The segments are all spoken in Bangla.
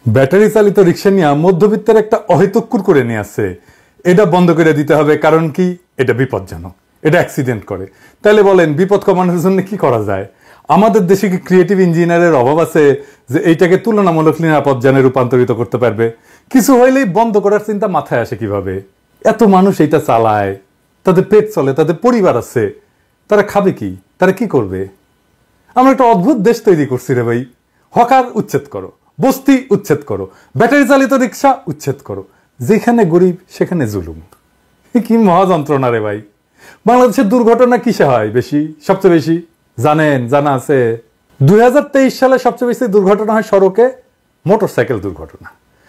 ব্যাটারি চালিত রিক্সা নিয়ে মধ্যবিত্তের একটা অহেতুক্কুর করে নিয়ে আসছে। এটা বন্ধ করে দিতে হবে, কারণ কি এটা বিপজ্জনক, এটা অ্যাক্সিডেন্ট করে। তাহলে বলেন বিপদ কমানোর জন্য কি করা যায়? আমাদের দেশে কি ক্রিয়েটিভ ইঞ্জিনিয়ারের অভাব আছে যে এইটাকে তুলনামূলক নিরাপদ যানে রূপান্তরিত করতে পারবে? কিছু হইলেই বন্ধ করার চিন্তা মাথায় আসে কিভাবে? এত মানুষ এটা চালায়, তাদের পেট চলে, তাদের পরিবার আছে, তারা খাবে কি, তারা কি করবে? আমরা একটা অদ্ভুত দেশ তৈরি করছি রে ভাই। হকার উচ্ছেদ করো, বস্তি উচ্ছেদ করো, ব্যাটারি চালিত রিক্সা উচ্ছেদ করো, যেখানে গরিব সেখানে জুলুম। কি মহা যন্ত্রণা রে ভাই। বাংলাদেশের দুর্ঘটনা কিসে হয় বেশি, সবচেয়ে বেশি? জানেন? জানা আছে 2023 সালে সবচেয়ে বেশি দুর্ঘটনা হয় সড়কে মোটরসাইকেল দুর্ঘটনা,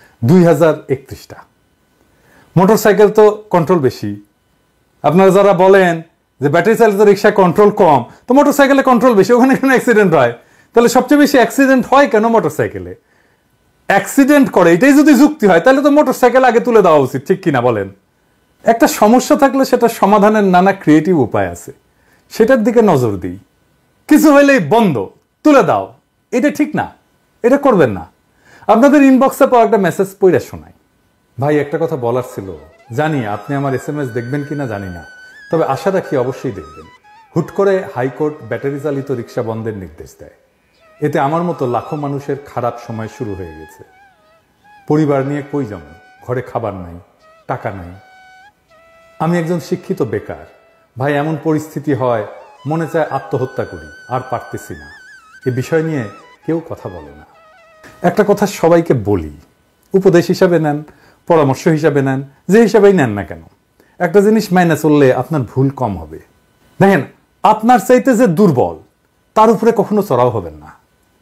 2031টা। মোটরসাইকেল তো কন্ট্রোল বেশি। আপনারা যারা বলেন যে ব্যাটারি চালিত রিক্সা কন্ট্রোল কম, তো মোটরসাইকেলে কন্ট্রোল বেশি, ওখানে কেন অ্যাক্সিডেন্ট হয়? তাহলে সবচেয়ে বেশি অ্যাক্সিডেন্ট হয় কেন মোটরসাইকেলে? অ্যাক্সিডেন্ট করে এটাই যদি যুক্তি হয়, তাহলে তো মোটরসাইকেল আগে তুলে দেওয়া উচিত, ঠিক কিনা বলেন? একটা সমস্যা থাকলে সেটা সমাধানের নানা ক্রিয়েটিভ উপায় আছে, সেটার দিকে নজর দিই। কিছু হইলেই বন্ধ, তুলে দাও, এটা ঠিক না, এটা করবেন না। আপনাদের ইনবক্সে পাওয়া একটা মেসেজ পড়ে শোনাই। ভাই, একটা কথা বলার ছিল, জানি আপনি আমার SMS দেখবেন কিনা জানি না, তবে আশা রাখি অবশ্যই দেখবেন। হুট করে হাইকোর্ট ব্যাটারি চালিত রিক্সা বন্ধের নির্দেশ দেয়। এতে আমার মতো লাখো মানুষের খারাপ সময় শুরু হয়ে গেছে। পরিবার নিয়ে কই যাব, ঘরে খাবার নাই, টাকা নাই। আমি একজন শিক্ষিত বেকার। ভাই, এমন পরিস্থিতি হয় মনে চায় আত্মহত্যা করি, আর পারতেছি না। এ বিষয় নিয়ে কেউ কথা বলে না। একটা কথা সবাইকে বলি, উপদেশ হিসাবে নেন, পরামর্শ হিসাবে নেন, যে হিসাবেই নেন না কেন, একটা জিনিস মাইনে চললে আপনার ভুল কম হবে। দেখেন, আপনার চাইতে যে দুর্বল তার উপরে কখনো চড়াও হবেন না।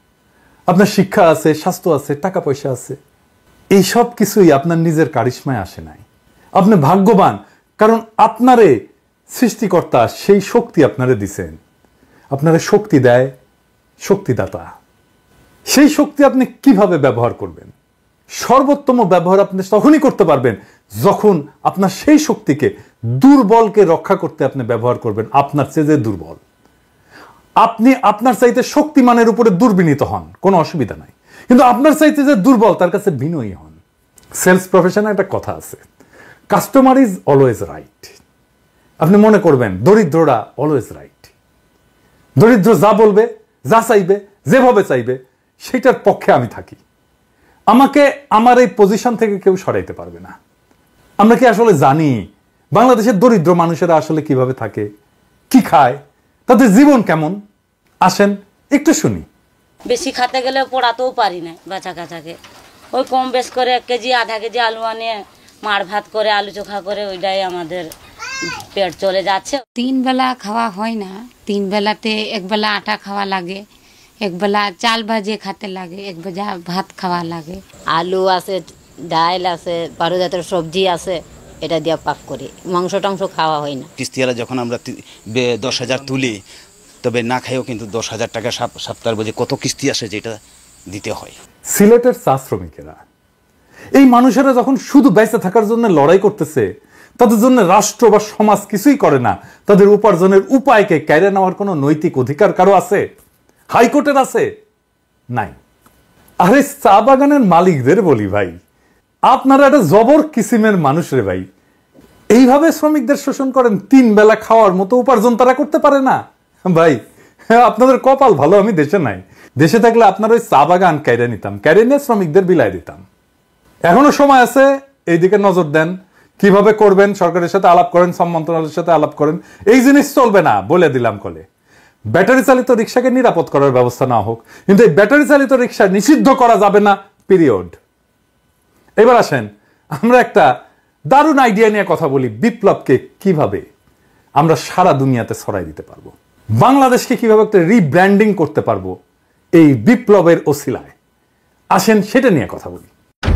আপনার শিক্ষা আছে, স্বাস্থ্য আছে, টাকা পয়সা আছে, এই সব কিছুই আপনার নিজের কারিশমায় আসে নাই। আপনি ভাগ্যবান, কারণ আপনারে সৃষ্টিকর্তা সেই শক্তি আপনারে দিছেন। আপনারে শক্তি দেয় শক্তিদাতা। সেই শক্তি আপনি কিভাবে ব্যবহার করবেন? সর্বোত্তম ব্যবহার আপনি তখনই করতে পারবেন যখন আপনার সেই শক্তিকে, দুর্বলকে রক্ষা করতে আপনি ব্যবহার করবেন। আপনার চেয়ে যে দুর্বল, আপনি আপনার চাইতে শক্তিমানের উপরে দুর্বিনীত হন, কোনো অসুবিধা নাই, কিন্তু আপনার চাইতে যে দুর্বল তার কাছে বিনয়ী হন। সেলস প্রফেশনে একটা কথা আছে, কাস্টমার ইজ অলওয়েজ রাইট। আপনি মনে করবেন দরিদ্ররা অলওয়েজ রাইট। দরিদ্র যা বলবে, যা চাইবে, যেভাবে চাইবে, সেটার পক্ষে আমি থাকি। আমাকে আমার এই পজিশন থেকে কেউ সরাইতে পারবে না। আমরা কি আসলে জানি বাংলাদেশের দরিদ্র মানুষেরা আসলে কিভাবে থাকে, কি খায়, তাদের জীবন কেমন? আসেন একটু শুনি। বেশি খেতে গেলে পড়াতেও পারি না বাচ্চা কাচ্চাকে। ওই কম বেশ করে 1 কেজি আধা কেজি আলু আনিয়ে মার ভাত করে, আলু চোখা করে, ওইটাই আমাদের পেট চলে যাচ্ছে। 3 বেলা খাওয়া হয় না। 3 বেলাতে 1 বেলা আটা খাওয়া লাগে, 1 বেলা চাল ভাজে খেতে লাগে, 1 বেলা ভাত খাওয়া লাগে। আলু আছে, ডাল আছে, 12 জাতের সবজি আছে, এটা দিয়ে পাক করি। মাংস টাংস খাওয়া হয় না। কিস্তিওয়ালা যখন আমরা 10,000 তুলি, তবে না খাইও কিন্তু 10,000 টাকা সপ্তাহের বোঝে কত কিস্তি আসে, যেটা দিতে হয়। সিলেটের চা শ্রমিকেরা, এই মানুষেরা যখন শুধু বেঁচে থাকার জন্য লড়াই করতেছে, তাদের জন্য রাষ্ট্র বা সমাজ কিছুই করে না। তাদের উপার্জনের উপায়কে কেড়ে নেওয়ার কোনো নৈতিক অধিকার কারো আছে? হাইকোর্টের আছে? নাই। আরে চা বাগানের মালিকদের বলি, ভাই আপনারা একটা জবর কিসিমের মানুষ রে ভাই। এইভাবে শ্রমিকদের শোষণ করেন, 3 বেলা খাওয়ার মতো উপার্জন তারা করতে পারে না। ভাই, আপনাদের কপাল ভালো আমি দেশে নাই। দেশে থাকলে আপনার ওই চা বাগান কেড়ে নিতাম, কেড়ে নিয়ে শ্রমিকদের বিলাই দিতাম। এখনো সময় আছে, এইদিকে নজর দেন। কিভাবে করবেন? সরকারের সাথে আলাপ করেন, শ্রম মন্ত্রণালয়ের সাথে আলাপ করেন। এই জিনিস চলবে না, বলে দিলাম কলে। ব্যাটারি চালিত রিক্সাকে নিরাপদ করার ব্যবস্থা না হোক, কিন্তু এই ব্যাটারি চালিত রিক্সা নিষিদ্ধ করা যাবে না, পিরিয়ড। এবার আসেন আমরা একটা দারুণ আইডিয়া নিয়ে কথা বলি। বিপ্লবকে কিভাবে আমরা সারা দুনিয়াতে ছড়াই দিতে পারবো, বাংলাদেশকে কিভাবে একটা রিব্র্যান্ডিং করতে পারবো এই বিপ্লবের ওসিলায়। আসেন সেটা নিয়ে কথা বলি।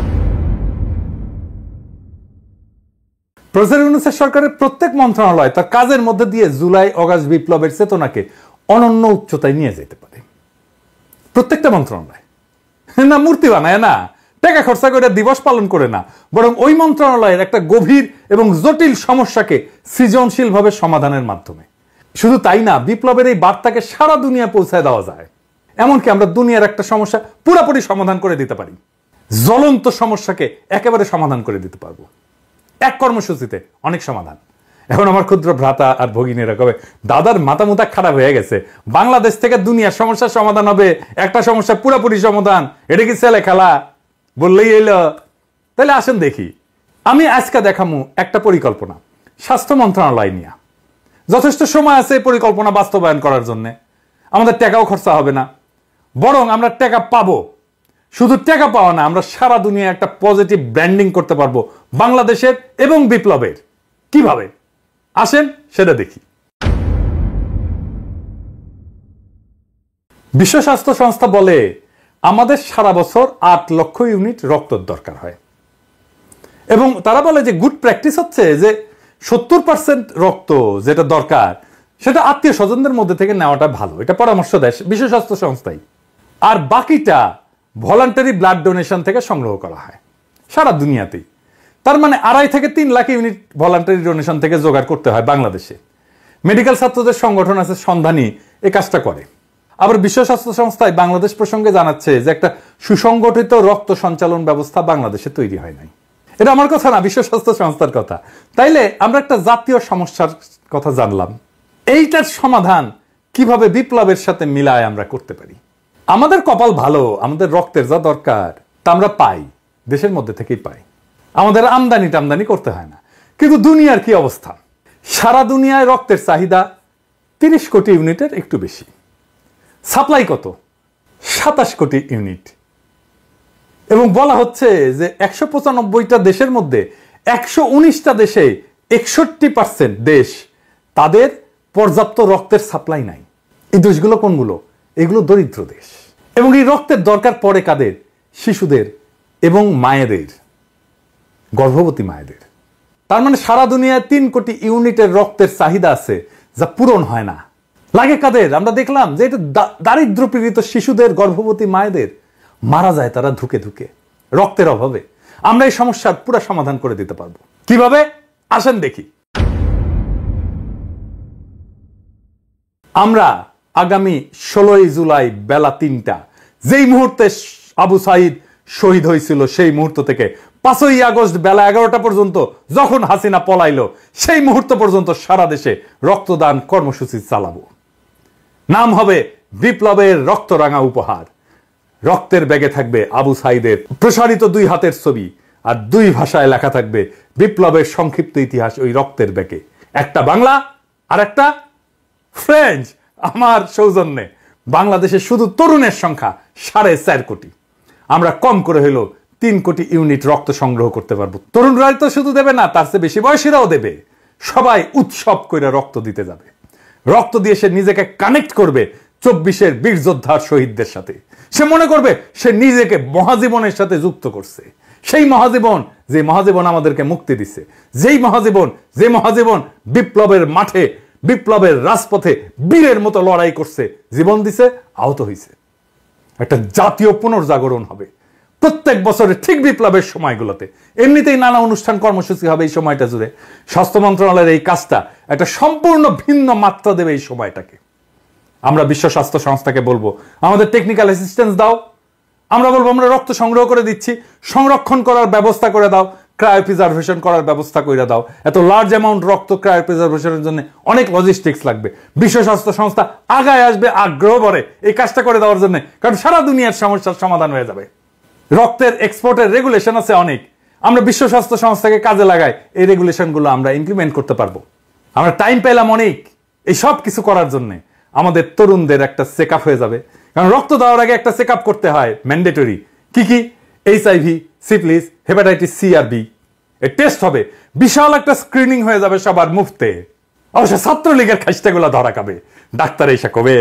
প্রফেসর ইউনূসের সরকারের প্রত্যেক মন্ত্রণালয় তার কাজের মধ্যে দিয়ে জুলাই অগাস্ট বিপ্লবের চেতনাকে অনন্য উচ্চতায় নিয়ে যেতে পারে। প্রত্যেকটা মন্ত্রণালয় না মূর্তি বানায় না, টাকা খরচা করে দিবস পালন করে না, বরং ওই মন্ত্রণালয়ের একটা গভীর এবং জটিল সমস্যাকে সৃজনশীলভাবে সমাধানের মাধ্যমে। শুধু তাই না, বিপ্লবের এই বার্তাকে সারা দুনিয়া পৌঁছায় দেওয়া যায়। এমনকি আমরা দুনিয়ার একটা সমস্যা পুরোপুরি সমাধান করে দিতে পারি। জ্বলন্ত সমস্যাকে একেবারে সমাধান করে দিতে পারবো এক কর্মসূচিতে, অনেক সমাধান। এখন আমার ক্ষুদ্র ভ্রাতা আর ভগিনীরা কবে দাদার মাথা মুথা খারাপ হয়ে গেছে, বাংলাদেশ থেকে দুনিয়ার সমস্যার সমাধান হবে, একটা সমস্যা পুরোপুরি সমাধান, এটা কি ছেলে খেলা বললেই এলো? তাহলে আসেন দেখি। আমি আজকে দেখামু একটা পরিকল্পনা স্বাস্থ্য মন্ত্রণালয় নিয়ে। যথেষ্ট সময় আছে পরিকল্পনা বাস্তবায়ন করার জন্য, আমাদের টাকাও খরচা হবে না, বরং আমরা টাকা পাবো। শুধু টাকা পাওয়া না, আমরা সারা দুনিয়া একটা পজিটিভ ব্র্যান্ডিং করতে পারবো বাংলাদেশের এবং বিপ্লবের। কিভাবে আসেন সেটা দেখি। বিশ্ব স্বাস্থ্য সংস্থা বলে আমাদের সারা বছর 8 লক্ষ ইউনিট রক্তের দরকার হয়, এবং তারা বলে যে গুড প্র্যাকটিস হচ্ছে যে 70% রক্ত যেটা দরকার সেটা আত্মীয় স্বজনদের মধ্যে থেকে নেওয়াটা ভালো, এটা পরামর্শ দেয় বিশ্ব স্বাস্থ্য সংস্থাই। আর বাকিটা ভলান্টারি ব্লাড ডোনেশন থেকে সংগ্রহ করা হয় সারা দুনিয়াতেই। তার মানে 2.5 থেকে 3 লাখ ইউনিট ভলান্টারি ডোনেশন থেকে জোগাড় করতে হয় বাংলাদেশে। মেডিকেল ছাত্রদের সংগঠন আছে সন্ধানী, এই কাজটা করে। আবার বিশ্ব স্বাস্থ্য সংস্থায় বাংলাদেশ প্রসঙ্গে জানাচ্ছে যে একটা সুসংগঠিত রক্ত সঞ্চালন ব্যবস্থা বাংলাদেশে তৈরি হয় নাই। এটা আমার কথা না, বিশ্ব স্বাস্থ্য সংস্থার কথা। তাইলে আমরা একটা জাতীয় সমস্যার কথা জানলাম, এইটার সমাধান কিভাবে বিপ্লবের সাথে মিলায় আমরা করতে পারি। আমাদের কপাল ভালো, আমাদের রক্তের যা দরকার তা আমরা পাই, দেশের মধ্যে থেকেই পাই, আমাদের আমদানি টামদানি করতে হয় না। কিন্তু দুনিয়ার কি অবস্থা? সারা দুনিয়ায় রক্তের চাহিদা 30 কোটি ইউনিটের একটু বেশি, সাপ্লাই কত? 27 কোটি ইউনিট। এবং বলা হচ্ছে যে 195টা দেশের মধ্যে 119টা দেশে 61% দেশ তাদের পর্যাপ্ত রক্তের সাপ্লাই নাই। এই দেশগুলো কোনগুলো? এগুলো দরিদ্র দেশ। এবং এই রক্তের দরকার পড়ে কাদের? শিশুদের এবং মায়েদের, গর্ভবতী মায়েদের। তার মানে সারা দুনিয়ায় 3 কোটি ইউনিটের রক্তের চাহিদা আছে যা পূরণ হয় না। লাগে কাদের? আমরা দেখলাম যে এটা দারিদ্র পীড়িত শিশুদের, গর্ভবতী মায়েদের মারা যায় তারা ধুকে ধুকে রক্তের অভাবে। আমরা এই সমস্যার পুরো সমাধান করে দিতে পারবো। কিভাবে আসেন দেখি। আমরা আগামী 16 জুলাই বেলা 3টা, যেই মুহূর্তে আবু সাইদ শহীদ হয়েছিল সেই মুহূর্ত থেকে 5ই আগস্ট বেলা 11টা পর্যন্ত যখন হাসিনা পলাইলো সেই মুহূর্ত পর্যন্ত সারা দেশে রক্তদান কর্মসূচি চালাবো। নাম হবে বিপ্লবের রক্তরাঙা উপহার। রক্তের ব্যাগে থাকবে আবু সাইদের প্রসারিত 2 হাতের ছবি, আর 2 ভাষায় লেখা থাকবে বিপ্লবের সংক্ষিপ্ত ইতিহাস ওই রক্তের ব্যাগে। একটা বাংলা আর একটা ফ্রেঞ্চ। আমার সৌজন্যে বাংলাদেশে শুধু তরুণের সংখ্যা 4.5 কোটি। আমরা কম করে হলো 3 কোটি ইউনিট রক্ত সংগ্রহ করতে পারবো। তরুণরাই তো শুধু দেবে না, তার চেয়ে বেশি বয়সীরাও দেবে। সবাই উৎসব করে রক্ত দিতে যাবে। রক্ত দিয়ে সে নিজেকে কানেক্ট করবে 24-এর বীর যোদ্ধার শহীদদের সাথে। সে মনে করবে সে নিজেকে মহাজীবনের সাথে যুক্ত করছে। সেই মহাজীবন, যে মহাজীবন আমাদেরকে মুক্তি দিচ্ছে, যে মহাজীবন বিপ্লবের মাঠে, বিপ্লবের রাজপথে বীরের মতো লড়াই করছে, জীবন দিছে, আহত হয়েছে। একটা জাতীয় পুনর্জাগরণ হবে প্রত্যেক বছরের ঠিক বিপ্লবের সময়গুলোতে। এমনিতেই নানা অনুষ্ঠান কর্মসূচি হবে এই সময়টা জুড়ে। স্বাস্থ্য মন্ত্রণালয়ের এই কাজটা একটা সম্পূর্ণ ভিন্ন মাত্রা দেবে এই সময়টাকে। আমরা বিশ্ব স্বাস্থ্য সংস্থাকে বলবো আমাদের টেকনিক্যাল অ্যাসিস্ট্যান্স দাও। আমরা বলবো আমরা রক্ত সংগ্রহ করে দিচ্ছি, সংরক্ষণ করার ব্যবস্থা করে দাও, ক্রায়োপ্রিজার্ভেশন করার ব্যবস্থা করে দাও। এত লার্জ অ্যামাউন্ট রক্ত ক্রায়োপ্রিজার্ভেশনের জন্য অনেক লজিস্টিক্স লাগবে। বিশ্ব স্বাস্থ্য সংস্থা আগায় আসবে আগ্রহ ভরে এই কাজটা করে দেওয়ার জন্য, কারণ সারা দুনিয়ার সমস্যার সমাধান হয়ে যাবে। রক্তের এক্সপোর্টের রেগুলেশন আছে অনেক, আমরা বিশ্ব স্বাস্থ্য সংস্থাকে কাজে লাগাই, এই রেগুলেশনগুলো আমরা ইমপ্লিমেন্ট করতে পারবো। আমরা টাইম পেলাম অনেক এই সব কিছু করার জন্য। আমাদের তরুণদের একটা চেক আপ হয়ে যাবে, কারণ রক্ত দেওয়ার আগে একটা চেক আপ করতে হয় ম্যান্ডেটরি। কি? HIV, সিফিলিস, হেপাটাইটিস সি আর বি এর টেস্ট হবে। বিশাল একটা স্ক্রিনিং হয়ে যাবে সবার মুফতে। অবশ্য ছাত্রলীগের খাইস্টাগুলো ধরা খাবে। ডাক্তার এসে কবে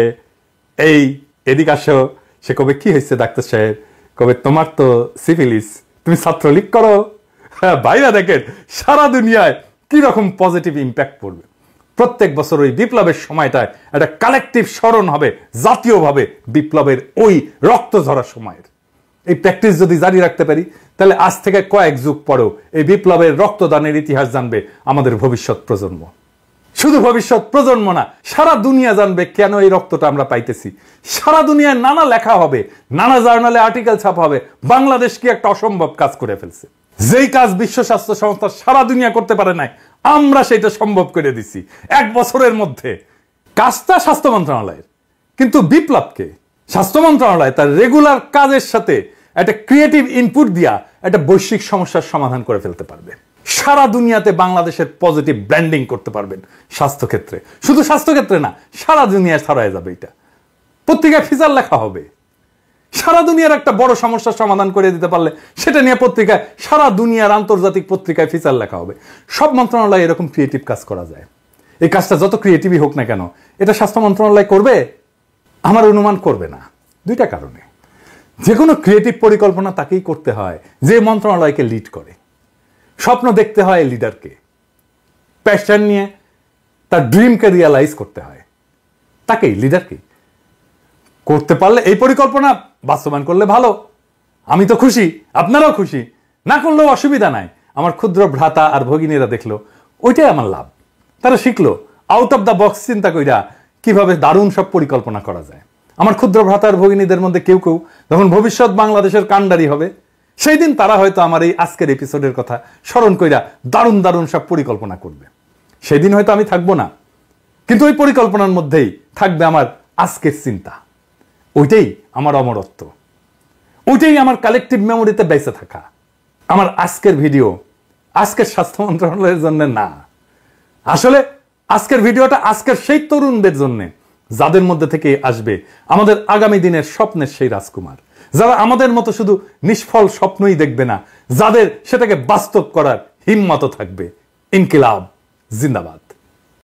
এদিক আসো, সে কবে কি হয়েছে ডাক্তার সাহেব? কবে তোমার তো সিফিলিস, তুমি ছাত্রলীগ করো। হ্যাঁ ভাইরা, দেখেন সারা দুনিয়ায় কি রকম পজিটিভ ইম্প্যাক্ট পড়বে। প্রত্যেক বছর ওই বিপ্লবের সময়টায় একটা কালেকটিভ স্মরণ হবে জাতীয়ভাবে বিপ্লবের ওই রক্ত ঝরা সময়ের। এই প্র্যাকটিস যদি জারি রাখতে পারি তাহলে আজ থেকে কয়েক যুগ পরেও এই বিপ্লবের রক্তদানের ইতিহাস জানবে আমাদের ভবিষ্যৎ প্রজন্ম। শুধু ভবিষ্যৎ প্রজন্ম না, সারা দুনিয়া জানবে কেন এই রক্তটা আমরা পাইতেছি। সারা দুনিয়ায় নানা লেখা হবে, নানা জার্নালে আর্টিকেল ছাপা হবে, বাংলাদেশ কি একটা অসম্ভব কাজ করে ফেলছে। যেই কাজ বিশ্ব স্বাস্থ্য সংস্থা সারা দুনিয়া করতে পারে নাই, আমরা সেটা সম্ভব করে দিছি 1 বছরের মধ্যে। কাজটা স্বাস্থ্য মন্ত্রণালয়ের, কিন্তু বিপ্লবকে স্বাস্থ্য মন্ত্রণালয় তার রেগুলার কাজের সাথে একটা ক্রিয়েটিভ ইনপুট দিয়া একটা বৈশ্বিক সমস্যার সমাধান করে ফেলতে পারবে। সারা দুনিয়াতে বাংলাদেশের পজিটিভ ব্র্যান্ডিং করতে পারবেন স্বাস্থ্যক্ষেত্রে। শুধু স্বাস্থ্যক্ষেত্রে না, সারা দুনিয়ায় ছড়ায় যাবে। এটা পত্রিকায় ফিচার লেখা হবে। সারা দুনিয়ার একটা বড় সমস্যার সমাধান করে দিতে পারলে সেটা নিয়ে পত্রিকায়, সারা দুনিয়ার আন্তর্জাতিক পত্রিকায় ফিচার লেখা হবে। সব মন্ত্রণালয় এরকম ক্রিয়েটিভ কাজ করা যায়। এই কাজটা যত ক্রিয়েটিভই হোক না কেন, এটা স্বাস্থ্য মন্ত্রণালয় করবে? আমার অনুমান করবে না, 2টা কারণে। যে কোনো ক্রিয়েটিভ পরিকল্পনা তাকেই করতে হয় যে মন্ত্রণালয়কে লিড করে। স্বপ্ন দেখতে হয় লিডারকে, প্যাশন নিয়ে তার ড্রিমকে রিয়ালাইজ করতে হয় তাকেই, লিডারকে। করতে পারলে এই পরিকল্পনা বাস্তবায়ন করলে ভালো, আমি তো খুশি, আপনারাও খুশি। না করলেও অসুবিধা নাই। আমার ক্ষুদ্র ভ্রাতা আর ভগিনীরা দেখলো, ওইটাই আমার লাভ। তারা শিখলো আউট অফ দ্য বক্স চিন্তা কইরা কিভাবে দারুণ সব পরিকল্পনা করা যায়। আমার ক্ষুদ্র ভ্রাতা আর ভগিনীদের মধ্যে কেউ কেউ যখন ভবিষ্যৎ বাংলাদেশের কাণ্ডারি হবে, সেই দিন তারা হয়তো আমার এই আজকের এপিসোডের কথা স্মরণ কইরা দারুণ দারুণ সব পরিকল্পনা করবে। সেই দিন হয়তো আমি থাকবো না, কিন্তু ওই পরিকল্পনার মধ্যেই থাকবে আমার আজকের চিন্তা। ওইটাই আমার অমরত্ব, ওইটাই আমার কালেকটিভ মেমোরিতে বেঁচে থাকা। আমার আজকের ভিডিও আজকের স্বাস্থ্য মন্ত্রণালয়ের জন্য না, আসলে আজকের ভিডিওটা আজকের সেই তরুণদের জন্য, যাদের মধ্যে থেকে আসবে আমাদের আগামী দিনের স্বপ্নের সেই রাজকুমার, যারা আমাদের মতো শুধু নিষ্ফল স্বপ্নই দেখবে না, যাদের সেটাকে বাস্তব করার হিম্মত থাকবে। ইনকিলাব জিন্দাবাদ।